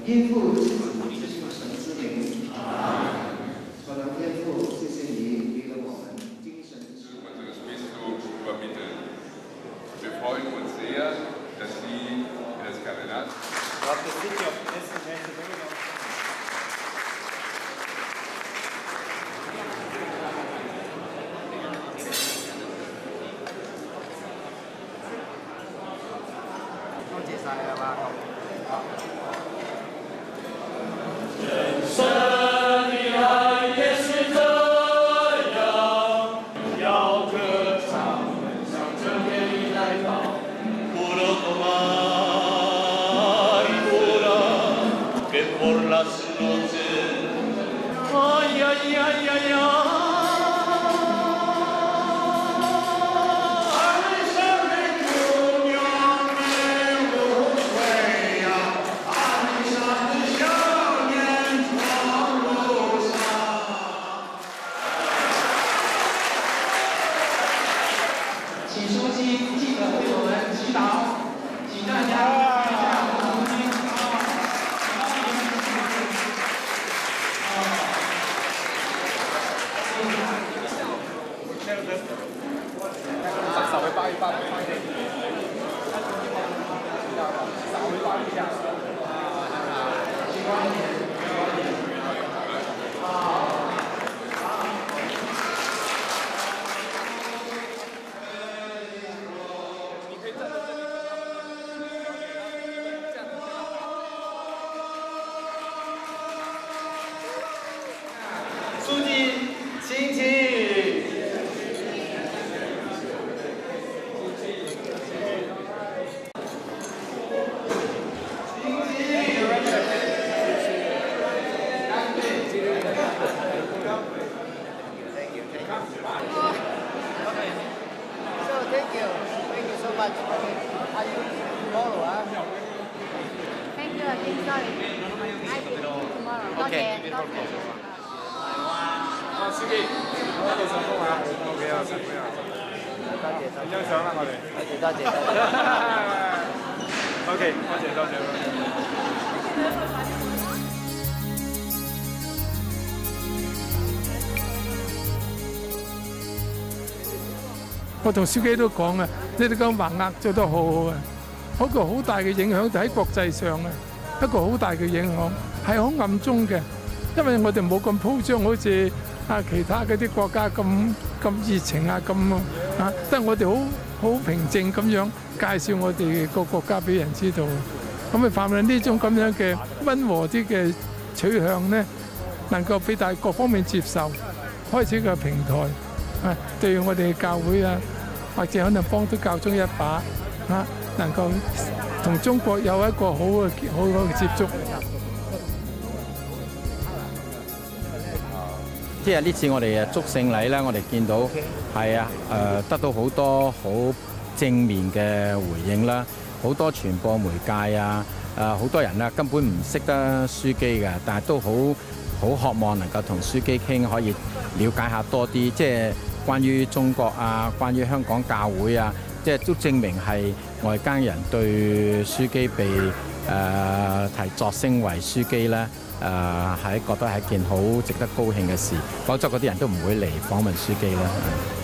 天父自己就是神之名。我的天父，谢谢你给了我们精神之力。 Wir freuen uns sehr, dass Sie das Cardinal. 请书记记得为我们祈祷，请大家看一下我的书记。 稍微扒一扒，稍微扒一下。 书记，请起。 Thank you so much. Are you tomorrow? Thank you. Sorry. I will tomorrow. Okay. Okay. 司機，多謝成功啊 ！OK 啊，成功啊！影張相啦，我哋。 多謝。 OK，多謝。 我同書記都講啊，你哋個橫額做得好好啊！嗰個好大嘅影響就喺國際上啊，一個好大嘅影響係好暗中嘅，因為我哋冇咁鋪張，好似其他嗰啲國家咁熱情啊咁啊，但係我哋好平靜咁樣介紹我哋個國家俾人知道。咁啊，盼望呢種咁樣嘅溫和啲嘅取向咧，能夠俾大各方面接受，開始個平台。對我哋教會啊，或者可能幫到教宗一把能夠同中國有一個好嘅接觸。 即係呢次我哋祝聖禮咧，我哋見到係得到好多好正面嘅回應啦，好多傳播媒介啊，好多人根本唔識得樞機嘅，但係都好渴望能夠同樞機傾，可以了解下多啲，即係關於中國啊，關於香港教會啊，即係都證明係外間人對樞機被提擢升為樞機咧，係覺得係一件好值得高興嘅事，否則嗰啲人都唔會嚟訪問樞機啦。